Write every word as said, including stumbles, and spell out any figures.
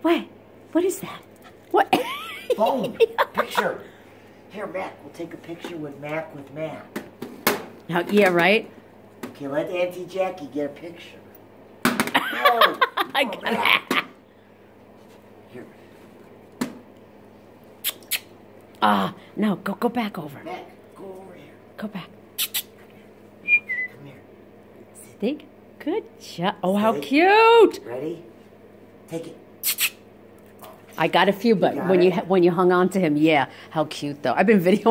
What? What is that? What? Phone. Picture. Here, Mac. We'll take a picture with Mac with Mac. Oh, yeah, right? Okay, let Auntie Jackie get a picture. No. I Oh, got Mac. Here. Ah, no, go go back over. Mac, go over here. Go back. Come here. See? Good job. Oh, how Ready? cute. Ready? Take it. I got a few, but You got when it? you when you hung on to him, yeah, how cute though. I've been videoing